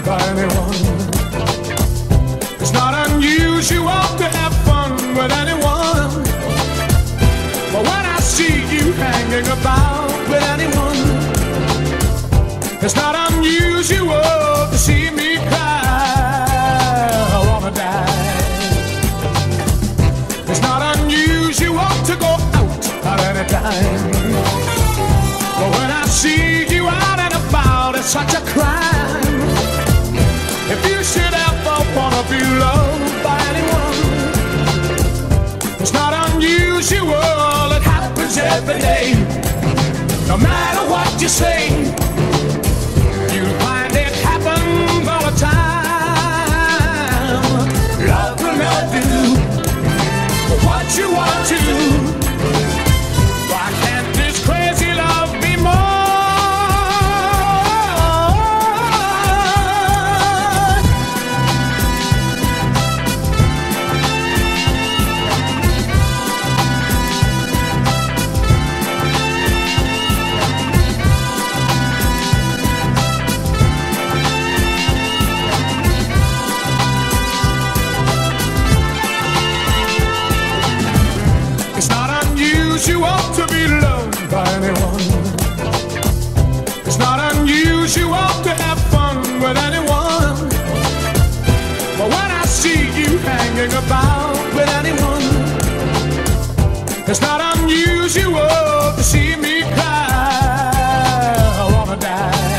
by anyone. It's not unusual to have fun with anyone, but when I see you hanging about with anyone, it's not unusual to see me cry. I wanna die. It's not unusual to go out at any time, but when I see you out and about, it's such a crime. If you should ever wanna be loved by anyone, it's not unusual, it happens every day. No matter what you say, you'll find it happens all the time. Love will not do what you want to. Why can't this crazy love be more? It's not unusual to be loved by anyone. It's not unusual to have fun with anyone, but when I see you hanging about with anyone, it's not unusual to see me cry. I wanna die.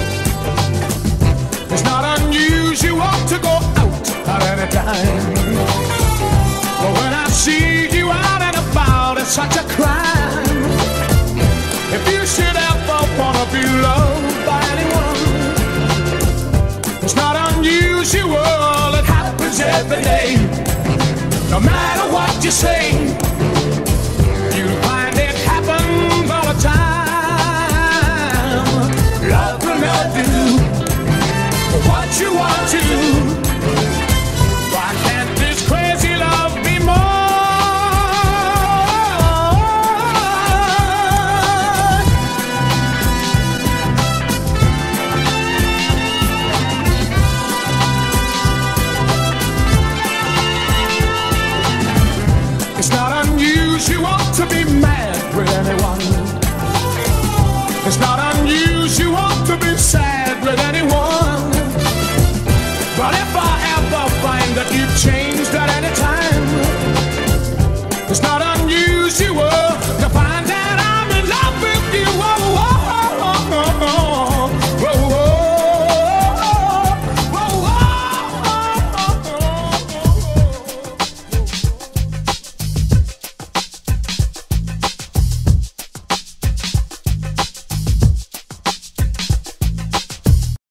It's not unusual to go out at any time, but when I see you out and about, it's such a crime. If you should ever wanna be loved by anyone, it's not unusual, it happens every day. No matter what you say, you'll find it happens all the time. Love will not do what you want to.